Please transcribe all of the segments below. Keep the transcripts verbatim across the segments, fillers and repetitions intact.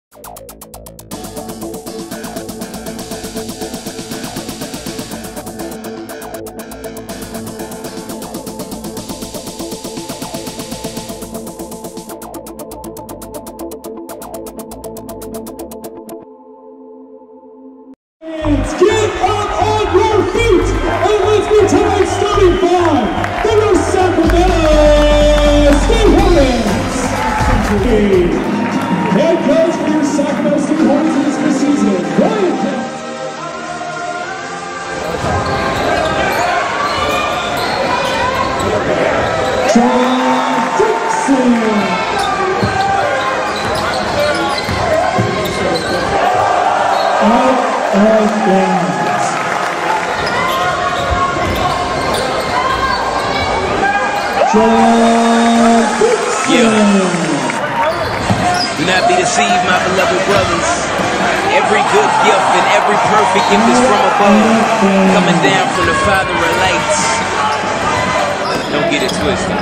Get up on your feet and let's meet tonight's starting five. The New Sacramento State Hornets. Head coach for your Sacramento State Hornets this season, Brian Kemp. John Dixon. Out of bounds. John Dixon. Do not be deceived, my beloved brothers. Every good gift and every perfect gift is from above, coming down from the Father of lights. Don't get it twisted.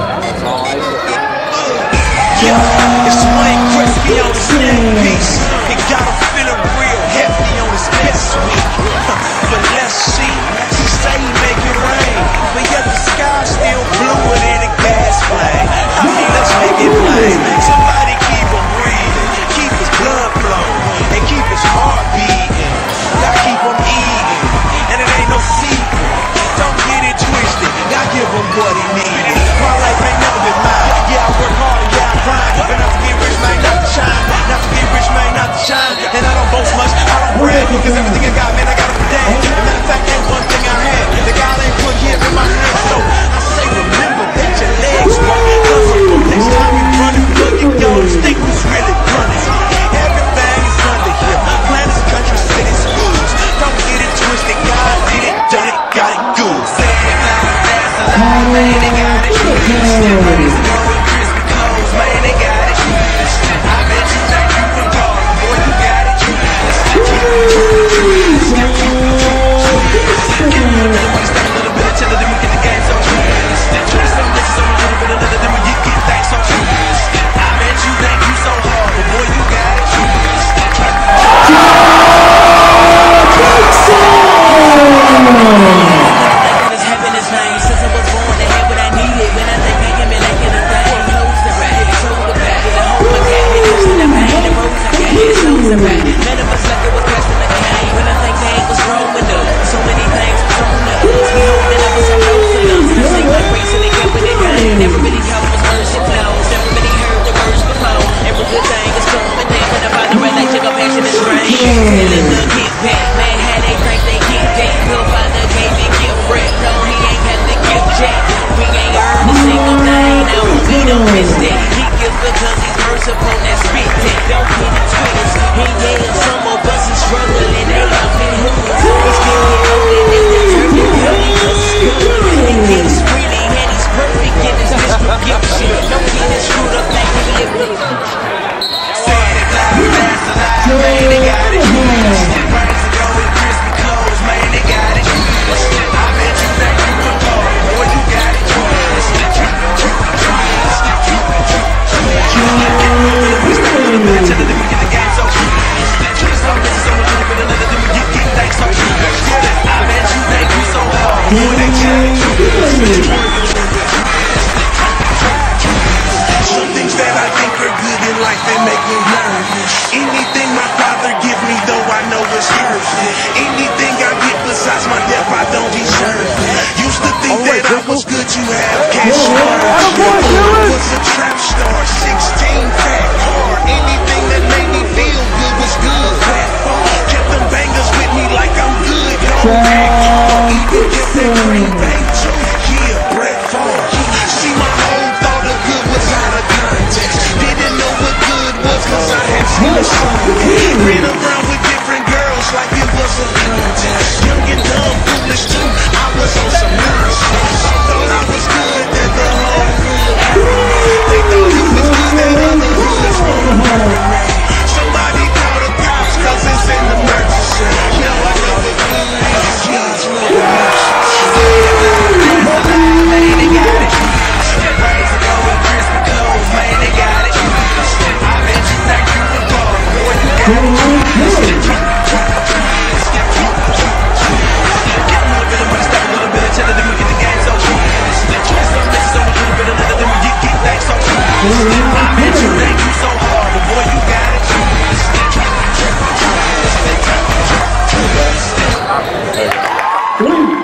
Yeah, it's Wayne Crispy on the snack piece. It got him feeling real hefty on his best week. But let's see, she say he make it rain, but yet the sky still bluer than a gas flame. I mean, let's make it plain. Somebody keep him breathing, keep his blood flowing, and keep his heart beating. Gotta keep him eating, and it ain't no secret. Don't get it twisted, I give him what he needed. My life ain't never been mine. Yeah, I work hard and yeah, I grind. But not to get rich, man, not to shine. Not to get rich, man, not to shine. And I don't boast much, I don't brag, because everything I got, man, I got it from dad. As a matter of fact, ain't one thing I had the God ain't put here in my hand. So I say remember that your legs work. Cause next time you run it, look at yours, think who's really running. Everything is under here. Planets, country, cities, schools. Don't get it twisted, God did it, done it, got it good. Say it loud, that's a lie, man, they got it. Everybody's going crispy clothes, man, they got it. I bet you think you can call, boy, you got it. Some things that I think are good in life, they make me nervous. Anything my father give me, though I know it's hurtful. Anything I get besides my death, I don't deserve it. Used to think that I was good to have cash. Was a trap star, sixteen fat car. Anything that made me feel good was good. Kept them bangers with me like I'm good. Don't act hard, even kept that green bank too. Yeah, Brett Favre. See, my whole thought of good was out of context. Didn't know what good was cause I had seen a song. Ran around with different girls like it was a contest. Young and dumb, foolish too, I was on some nonsense. Thought I was good at the whole hood. They thought it was good at other hoods. Somebody call the cops cause it's an emergency. Now I know what good is. Kids know the man, they got it. Raise it over crispy clothes, man, they got it. I bet you think you can ball, boy, Three.